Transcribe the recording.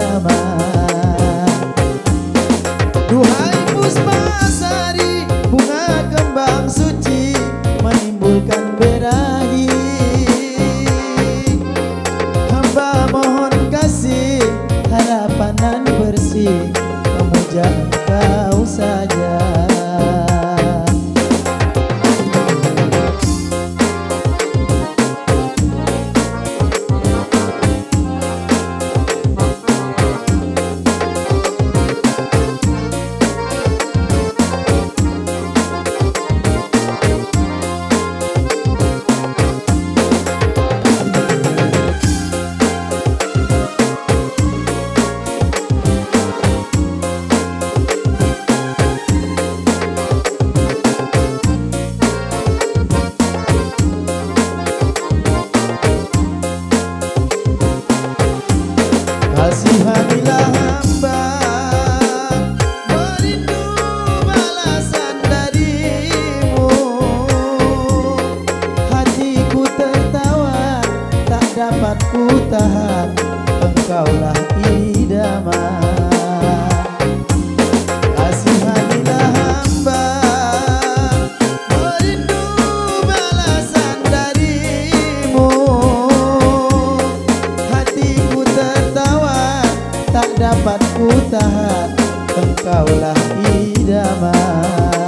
idaman. Duhai Puspasari, bunga kembang suci menimbulkan birahi. Hamba mohon kasih harapan nan bersih, memuja Engkau saja. Kasihanilah hamba, merindu balasan darimu. Hatiku tertawa, tak dapat ku tahan, Engkaulah idaman. Kasihanilah hamba, merindu balasan darimu. Hatiku tertawa, tak dapat ku tahan, Engkaulah idaman.